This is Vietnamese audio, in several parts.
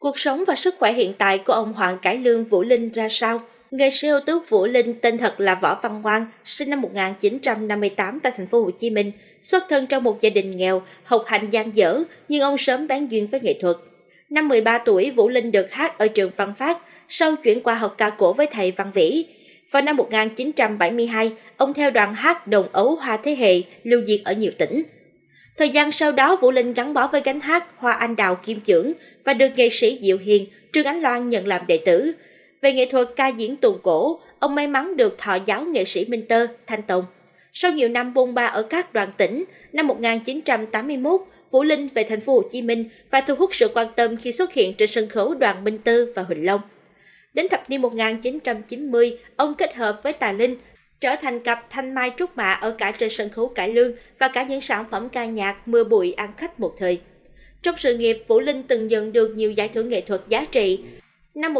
Cuộc sống và sức khỏe hiện tại của ông Hoàng Cải Lương Vũ Linh ra sao? Nghệ sĩ ưu tú Vũ Linh tên thật là Võ Văn Ngoan, sinh năm 1958 tại thành phố Hồ Chí Minh, xuất thân trong một gia đình nghèo, học hành dang dở nhưng ông sớm bén duyên với nghệ thuật. Năm 13 tuổi, Vũ Linh được hát ở trường Văn Phát, sau chuyển qua học ca cổ với thầy Văn Vĩ. Vào năm 1972, ông theo đoàn hát Đồng Ấu Hoa Thế Hệ lưu diễn ở nhiều tỉnh. Thời gian sau đó, Vũ Linh gắn bó với gánh hát Hoa Anh Đào Kim Chưởng và được nghệ sĩ Diệu Hiền, Trương Ánh Loan nhận làm đệ tử. Về nghệ thuật ca diễn tuồng cổ, ông may mắn được thọ giáo nghệ sĩ Minh Tơ, Thanh Tùng. Sau nhiều năm bôn ba ở các đoàn tỉnh, năm 1981, Vũ Linh về thành phố Hồ Chí Minh và thu hút sự quan tâm khi xuất hiện trên sân khấu đoàn Minh Tơ và Huỳnh Long. Đến thập niên 1990, ông kết hợp với Tài Linh, trở thành cặp thanh mai trúc mã ở cả trên sân khấu cải lương và cả những sản phẩm ca nhạc mưa bụi ăn khách một thời. Trong sự nghiệp, Vũ Linh từng nhận được nhiều giải thưởng nghệ thuật giá trị. Năm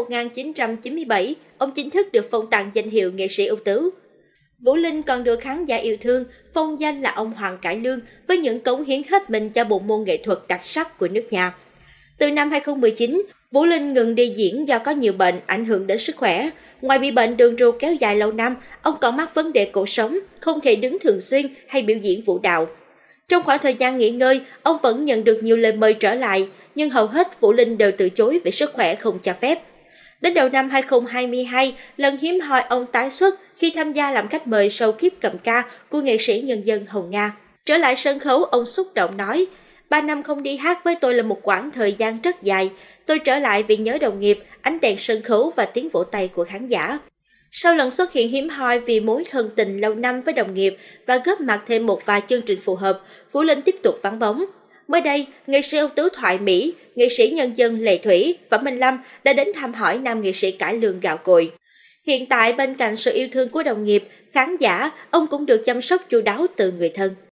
1997, ông chính thức được phong tặng danh hiệu nghệ sĩ ưu tú. Vũ Linh còn được khán giả yêu thương, phong danh là ông Hoàng Cải Lương với những cống hiến hết mình cho bộ môn nghệ thuật đặc sắc của nước nhà. Từ năm 2019, Vũ Linh ngừng đi diễn do có nhiều bệnh ảnh hưởng đến sức khỏe. Ngoài bị bệnh đường ruột kéo dài lâu năm, ông còn mắc vấn đề cổ sống, không thể đứng thường xuyên hay biểu diễn vũ đạo. Trong khoảng thời gian nghỉ ngơi, ông vẫn nhận được nhiều lời mời trở lại, nhưng hầu hết Vũ Linh đều từ chối vì sức khỏe không cho phép. Đến đầu năm 2022, lần hiếm hoi ông tái xuất khi tham gia làm khách mời sau kiếp cầm ca của nghệ sĩ nhân dân Hồng Nga. Trở lại sân khấu, ông xúc động nói: 3 năm không đi hát với tôi là một quãng thời gian rất dài. Tôi trở lại vì nhớ đồng nghiệp, ánh đèn sân khấu và tiếng vỗ tay của khán giả. Sau lần xuất hiện hiếm hoi vì mối thân tình lâu năm với đồng nghiệp và góp mặt thêm một vài chương trình phù hợp, Vũ Linh tiếp tục vắng bóng. Mới đây, nghệ sĩ ưu tú Thoại Mỹ, nghệ sĩ nhân dân Lệ Thủy và Minh Lâm đã đến thăm hỏi nam nghệ sĩ cải lương gạo cội. Hiện tại, bên cạnh sự yêu thương của đồng nghiệp, khán giả, ông cũng được chăm sóc chu đáo từ người thân.